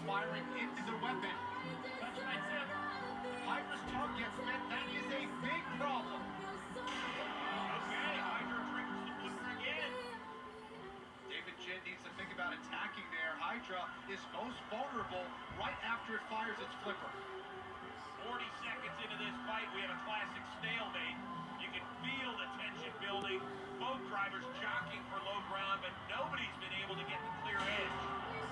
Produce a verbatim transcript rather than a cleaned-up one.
firing into the weapon. That's right, Tim. Hydra's tongue gets spent. That is a big problem. Okay, Hydra triggers the flipper again. David Jin needs to think about attacking there. Hydra is most vulnerable right after it fires its flipper. forty seconds into this fight, we have a classic stalemate. You can feel the tension building. Both drivers jockeying for low ground, but nobody's been able to get the clear edge.